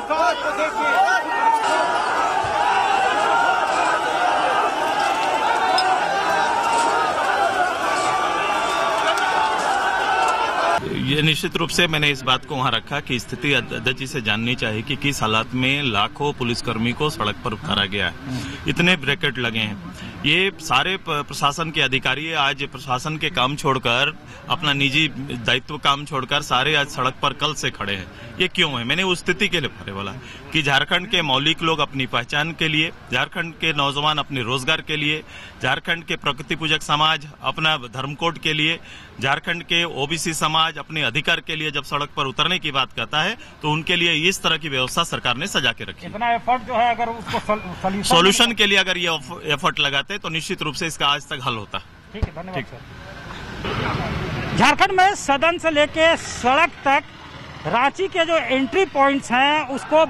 ये निश्चित रूप से मैंने इस बात को वहां रखा कि स्थिति अध्यक्ष जी से जाननी चाहिए कि किस हालात में लाखों पुलिसकर्मी को सड़क पर उतारा गया है। इतने ब्रैकेट लगे हैं। ये सारे प्रशासन के अधिकारी आज प्रशासन के काम छोड़कर, अपना निजी दायित्व काम छोड़कर सारे आज सड़क पर कल से खड़े हैं। ये क्यों है? मैंने उस स्थिति के लिए बोला कि झारखंड के मौलिक लोग अपनी पहचान के लिए, झारखंड के नौजवान अपने रोजगार के लिए, झारखंड के प्रकृति पूजक समाज अपना धर्म कोड के लिए, झारखंड के ओबीसी समाज अपने अधिकार के लिए जब सड़क पर उतरने की बात करता है तो उनके लिए इस तरह की व्यवस्था सरकार ने सजा के रखी। इतना एफर्ट जो है, अगर उसको सॉल्यूशन के लिए अगर ये एफर्ट लगाते तो निश्चित रूप से इसका आज तक हल होता। ठीक है, धन्यवाद सर। झारखंड में सदन से लेके सड़क तक रांची के जो एंट्री पॉइंट्स हैं उसको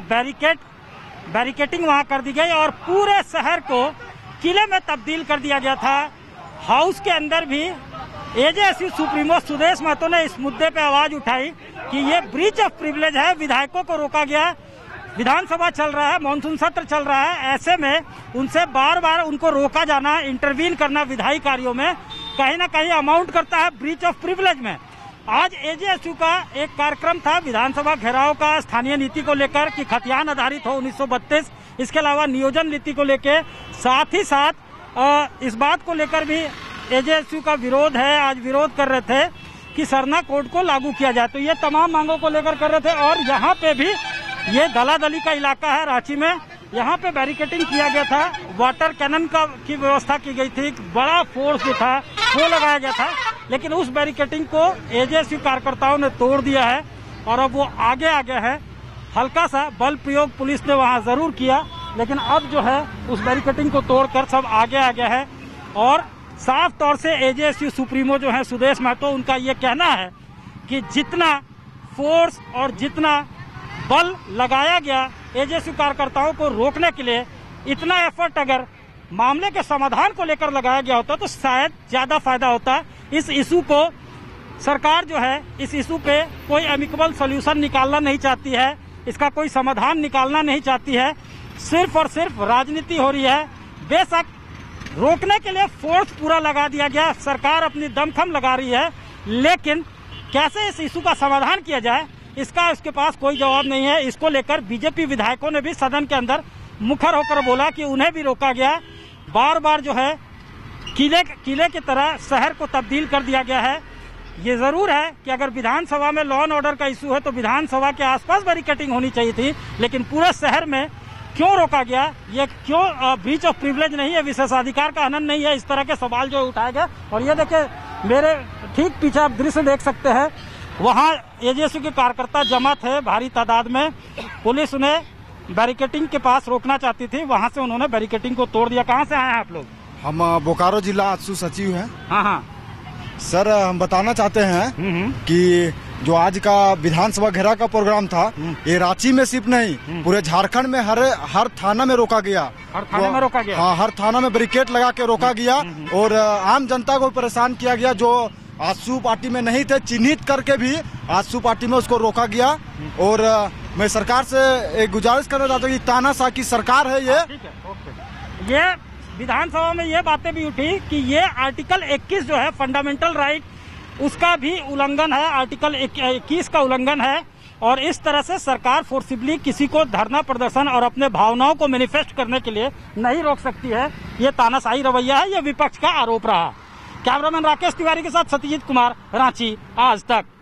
बैरिकेटिंग वहां कर दी गई और पूरे शहर को किले में तब्दील कर दिया गया था। हाउस के अंदर भी एजेएसयू सुप्रीमो सुदेश महतो ने इस मुद्दे पे आवाज उठाई कि ये ब्रीच ऑफ प्रिविलेज है, विधायकों को रोका गया। विधानसभा चल रहा है, मानसून सत्र चल रहा है, ऐसे में उनसे बार बार उनको रोका जाना, इंटरवीन करना विधायी कार्यों में कहीं ना कहीं अमाउंट करता है ब्रीच ऑफ प्रिविलेज में। आज एजेएसयू का एक कार्यक्रम था विधानसभा घेराव का, स्थानीय नीति को लेकर कि खतियान आधारित हो 1932, इसके अलावा नियोजन नीति को लेकर, साथ ही साथ इस बात को लेकर भी एजेएसयू का विरोध है, आज विरोध कर रहे थे कि सरना कोड को लागू किया जाए। तो ये तमाम मांगों को लेकर कर रहे थे और यहाँ पे भी ये दलादली का इलाका है रांची में, यहाँ पे बैरिकेटिंग किया गया था, वाटर कैनन की व्यवस्था की गई थी, बड़ा फोर्स जो था वो लगाया गया था, लेकिन उस बैरिकेटिंग को एजेएसयू कार्यकर्ताओं ने तोड़ दिया है और अब वो आगे है। हल्का सा बल प्रयोग पुलिस ने वहाँ जरूर किया, लेकिन अब जो है उस बैरिकेटिंग को तोड़कर सब आगे है और साफ तौर से एजेएसयू सुप्रीमो जो है सुदेश महतो, उनका ये कहना है कि जितना फोर्स और जितना बल लगाया गया एजेएसयू कार्यकर्ताओं को रोकने के लिए, इतना एफर्ट अगर मामले के समाधान को लेकर लगाया गया होता तो शायद ज्यादा फायदा होता। इस इशू को सरकार जो है, इस इशू पे कोई एमिकेबल सॉल्यूशन निकालना नहीं चाहती है, इसका कोई समाधान निकालना नहीं चाहती है, सिर्फ और सिर्फ राजनीति हो रही है। बेशक रोकने के लिए फोर्स पूरा लगा दिया गया, सरकार अपनी दमखम लगा रही है, लेकिन कैसे इस इशू का समाधान किया जाए इसका उसके पास कोई जवाब नहीं है। इसको लेकर बीजेपी विधायकों ने भी सदन के अंदर मुखर होकर बोला कि उन्हें भी रोका गया, बार बार जो है किले की तरह शहर को तब्दील कर दिया गया है। ये जरूर है कि अगर विधानसभा में लॉ एंड ऑर्डर का इशू है तो विधानसभा के आसपास बैरिकेटिंग होनी चाहिए थी, लेकिन पूरे शहर में क्यों रोका गया, ये क्यों ब्रीच ऑफ प्रिविलेज नहीं है, विशेषाधिकार का हनन नहीं है, इस तरह के सवाल जो उठाए गए। और ये देखिए मेरे ठीक पीछे आप दृश्य देख सकते हैं, वहाँ एजेएसयू के कार्यकर्ता जमा थे भारी तादाद में, पुलिस उन्हें बैरिकेटिंग के पास रोकना चाहती थी, वहाँ से उन्होंने बैरिकेटिंग को तोड़ दिया। कहाँ से आए हैं आप लोग? हम बोकारो जिला आजसू सचिव हैं। हाँ सर, हम बताना चाहते हैं कि जो आज का विधानसभा घेराव का प्रोग्राम था, ये रांची में सिर्फ नहीं पूरे झारखंड में हर थाना में रोका गया। हर थाने में रोका गया? हाँ, हर थाना में बैरिकेड लगा के रोका गया और आम जनता को परेशान किया गया। जो आजसू पार्टी में नहीं थे, चिन्हित करके भी आजसू पार्टी में उसको रोका गया। और मैं सरकार से एक गुजारिश करना चाहता हूँ कि तानाशाह की सरकार है ये। ठीक है, ओके। ये विधानसभा में ये बातें भी उठी कि ये आर्टिकल 21 जो है फंडामेंटल राइट, उसका भी उल्लंघन है, आर्टिकल 21 का उल्लंघन है और इस तरह से सरकार फोर्सिबली किसी को धरना प्रदर्शन और अपने भावनाओं को मैनिफेस्ट करने के लिए नहीं रोक सकती है। ये तानाशाही रवैया है, ये विपक्ष का आरोप रहा। कैमरामैन राकेश तिवारी के साथ सत्यजीत कुमार, रांची आज तक।